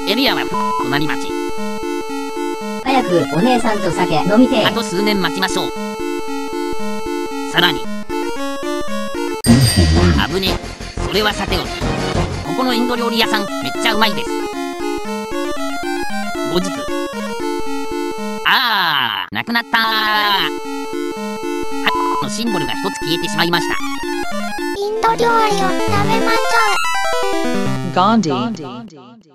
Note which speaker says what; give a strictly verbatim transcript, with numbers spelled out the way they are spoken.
Speaker 1: エリアは隣町。
Speaker 2: 早くお姉さんと酒飲みてえ。
Speaker 1: あと数年待ちましょう。さらに危ね。それはさておき、ここのインド料理屋さんめっちゃうまいです。後日。あー、なくなったー。はのシンボルが一つ消えてしまいました。
Speaker 3: インド料理を食べましょう。
Speaker 4: ガンディ